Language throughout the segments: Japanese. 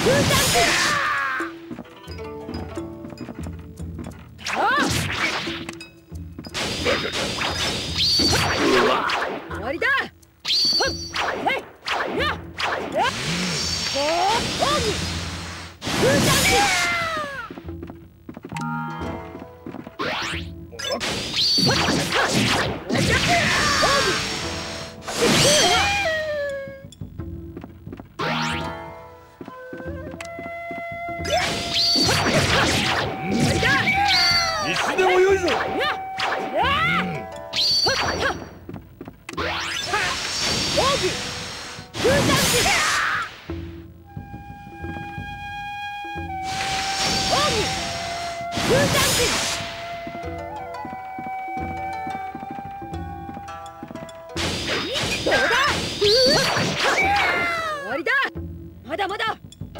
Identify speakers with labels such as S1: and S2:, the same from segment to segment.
S1: 終わりだ。
S2: いつでもよいぞ。
S1: どうだ。終わりだ。まだまだ。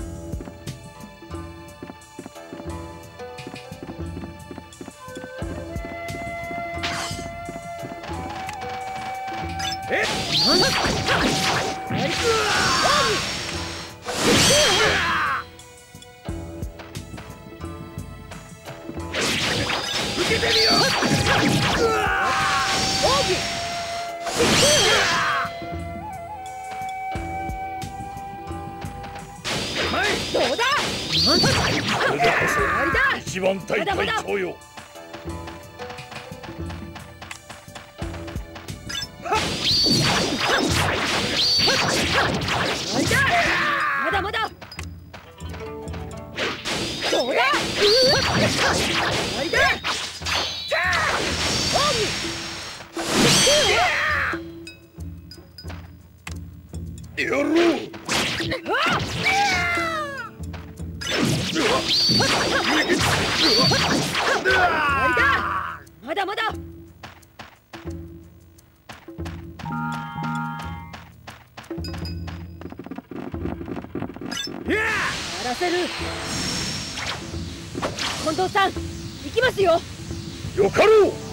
S2: 受けてみよ
S1: どうだ。
S2: これでこそ一番大隊長よ。
S1: まだまだ。どうだ。終わりだ。
S2: やろう。
S1: まだまだ。やらせる。近藤さん、行きますよ。
S2: よかろう。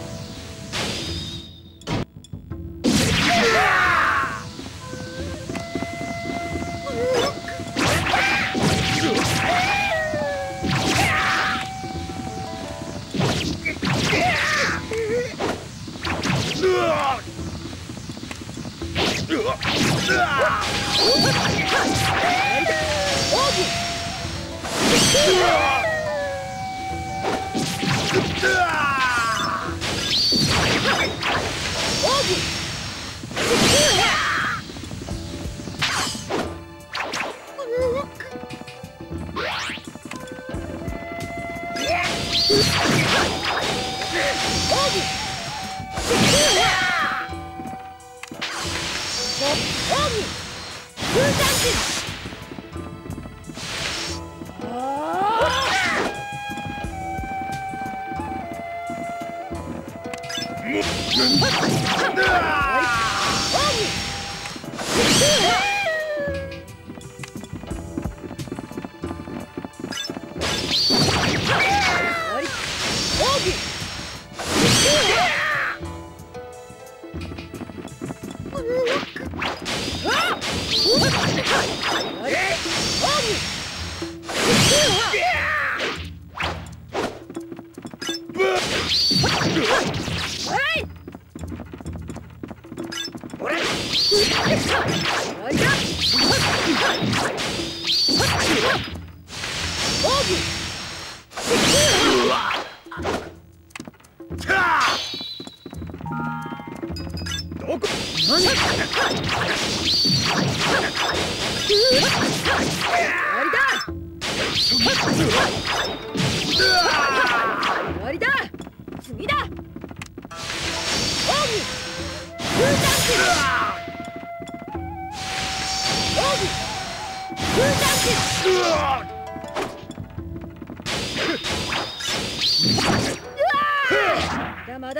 S2: まだ。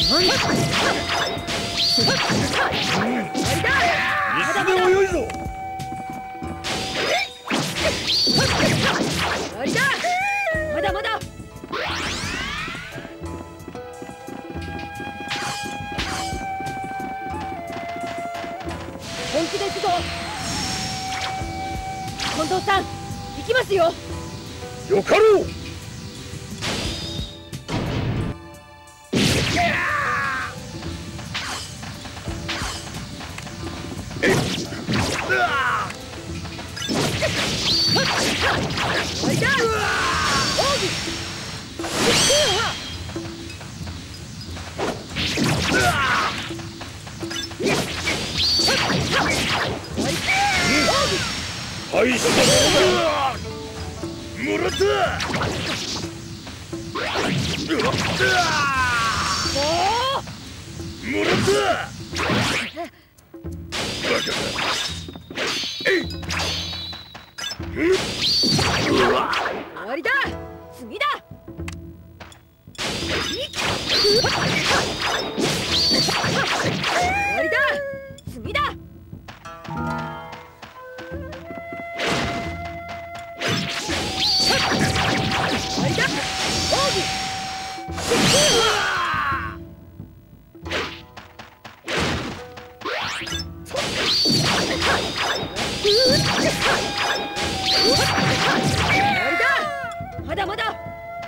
S2: いつでもよいぞ。
S1: 終わりだ。まだまだ。本気で行くぞ。近藤さん、行きますよ。
S2: よかろう。
S1: 終わりだ。奥義。
S2: 大したものだ。もらった。もらった。バカだ。えい。
S1: 終わりだ。次だ。終わりだ。次だ。終わりだ。奥義。終わりだ。まだまだ。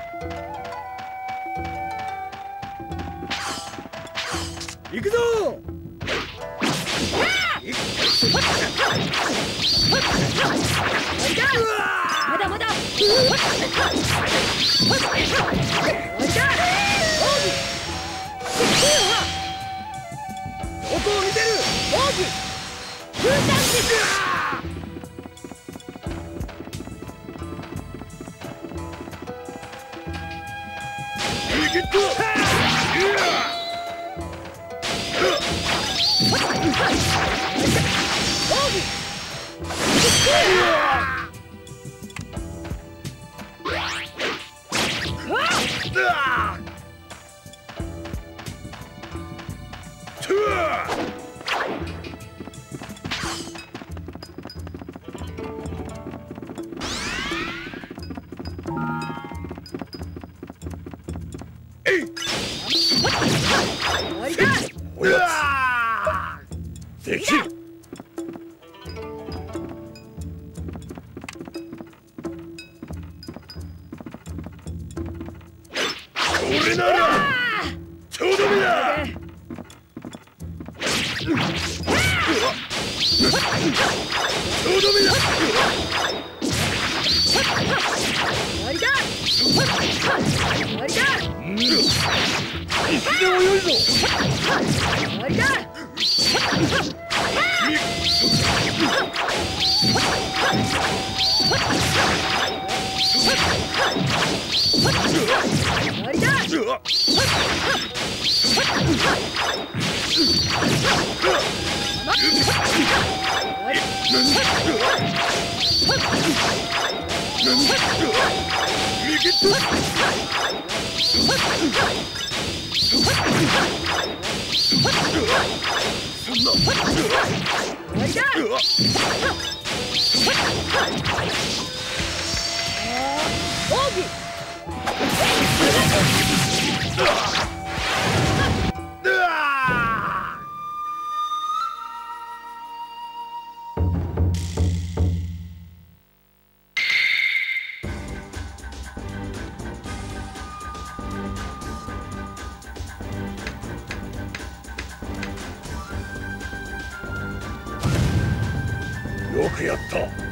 S2: 行くぞ。
S1: まだまだ。終わりだ。奥義。
S2: どこを見てる。
S1: 奥義。空間です。
S2: ゲット。
S1: 終わりだ。
S2: おやつ。できる。これならちょうどめだ。ちょうどめだ。
S1: 終わりだ。終わりだ。
S2: いつでもよいぞ。
S1: 終わりだ。終わりだ。よくやった。